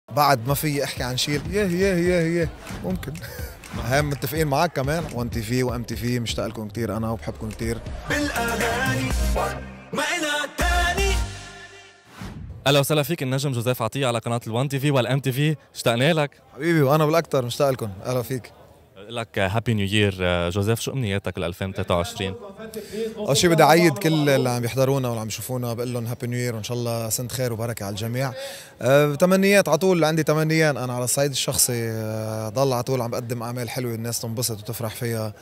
بعد ما في احكي عن شيء يه ممكن. هام متفقين معك كمان 1 تي في وام تي في، مشتاق لكم كثير انا وبحبكم كثير بالاغاني ما إلها تاني. اهلا وسهلا فيك النجم جوزيف عطية على قناة ال1 تي في والام تي في، اشتقنا لك حبيبي. وانا بالاكثر مشتاق لكم. اهلا فيك. بقول لك هابي نيو يير جوزيف، شو امنياتك ل 2023؟ اول شيء بدي اعيد كل اللي عم يحضرونا واللي عم يشوفونا، بقول لهم هابي نيو يير وان شاء الله سنه خير وبركه على الجميع. تمنيات على طول، عندي تمنيات انا على الصعيد الشخصي، ضل على طول عم بقدم اعمال حلوه الناس تنبسط وتفرح فيها،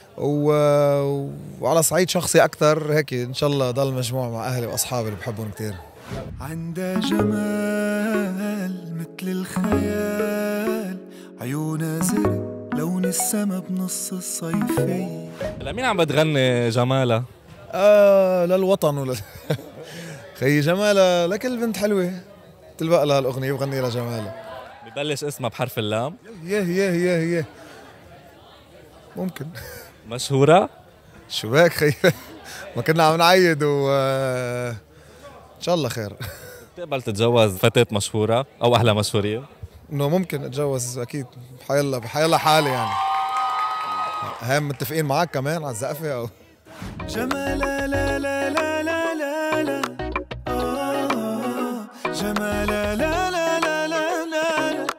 وعلى صعيد شخصي اكثر هيك ان شاء الله ضل مجموع مع اهلي واصحابي اللي بحبهم كثير. عندها جمال مثل الخيال، عيونها زرق لون السما بنص الصيفية. لمين عم بتغني جمالة؟ للوطن خي جمالة لكل بنت حلوة تلبق لها الأغنية وغني لها جمالة. ببلش اسمها بحرف اللام؟ يه ممكن. مشهورة؟ شو بك خي ما كنا عم نعيد إن شاء الله خير. بتقبل تتجوز فتاة مشهورة أو أهلها مشهورين؟ إنه ممكن أتجوز أكيد بحيالله حالي يعني. هام متفقين معك كمان على الزقفة أو جمالة لا لا لا لا لا لا جمالة لا لا لا لا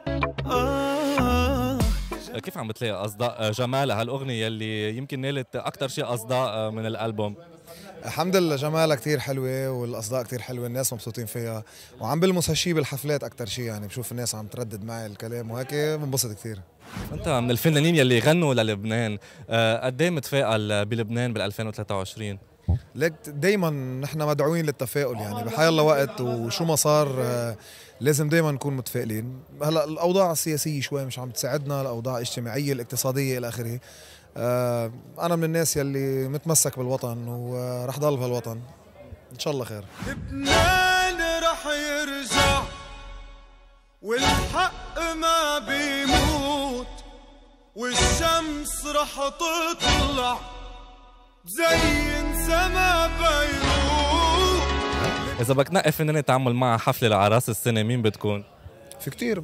لا كيف عم بتلاقي أصداء جمالة هالأغنية اللي يمكن نالت أكثر شيء أصداء من الألبوم؟ الحمد لله جمالها كتير حلوة والأصداء كتير حلوة، الناس مبسوطين فيها وعم بلمس هالشي بالحفلات أكتر شيء، يعني بشوف الناس عم تردد معي الكلام وهيك بنبسط كتير. أنت من الفنانين يلي غنوا للبنان، قد ايه متفائل بلبنان بال 2023؟ ليك دايما نحن مدعوين للتفاؤل، يعني بحيالله وقت وشو ما صار لازم دايما نكون متفائلين. هلا الاوضاع السياسيه شوي مش عم تساعدنا، الاوضاع الاجتماعيه الاقتصاديه الى اخره. انا من الناس يلي متمسك بالوطن ورح ضل بهالوطن ان شاء الله خير. لبنان رح يرجع والحق ما بيموت، والشمس رح تطلع زين سما بيروت. إذا بدك تنقي فنانة تعمل معها حفلة لعراس السنة مين بتكون؟ في كتير،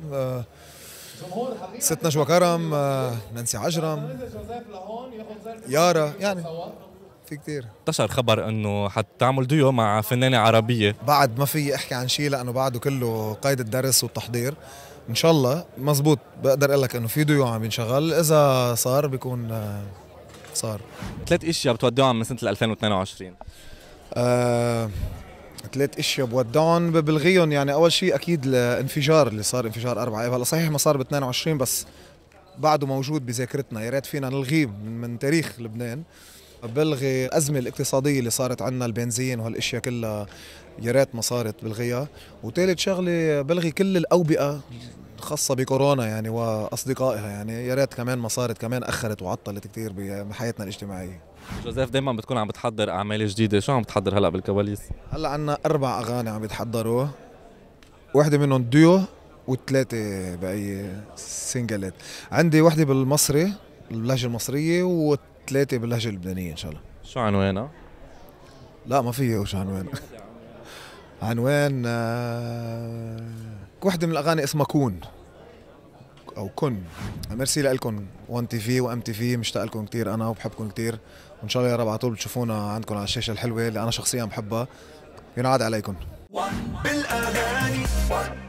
ست نجوى كرم، نانسي عجرم، يارا، يعني في كتير. انتشر خبر انه حتعمل ديو مع فنانة عربية. بعد ما في احكي عن شيء لانه بعده كله قيد الدرس والتحضير. ان شاء الله مزبوط، بقدر اقول لك انه في ديو عم بينشغل، اذا صار بيكون صار. 3 اشياء بتودعهم من سنة 2022. 3 اشياء بودعهم بلغيهم، يعني اول شيء اكيد الانفجار اللي صار، انفجار 4 اب. هلا صحيح ما صار ب 22 بس بعده موجود بذاكرتنا، يا ريت فينا نلغيه من تاريخ لبنان. بلغي الازمه الاقتصاديه اللي صارت عندنا، البنزين وهالاشياء كلها يا ريت ما صارت بلغيها. وثالث شغله بلغي كل الاوبئه خاصه بكورونا يعني واصدقائها، يعني يا ريت كمان ما صارت، كمان اخرت وعطلت كثير بحياتنا الاجتماعيه. جوزيف دايما بتكون عم بتحضر اعمال جديده، شو عم بتحضر هلا بالكواليس؟ هلا عندنا 4 اغاني عم يتحضروا، واحدة منهم ديو و3 باقي سنجلات. عندي واحدة بالمصري باللهجة المصرية و3 باللهجة اللبنانية ان شاء الله. شو عنوانها؟ لا ما في وش عنوان. عنوان واحدة من الاغاني اسمها كون او كن. ميرسي لكم 1 تي في وام تي في، مشتاق لكم كثير انا وبحبكم كثير، وان شاء الله يا رب على طول بتشوفونا عندكم على الشاشة الحلوة اللي انا شخصيا بحبها. ينعاد عليكم بالاغاني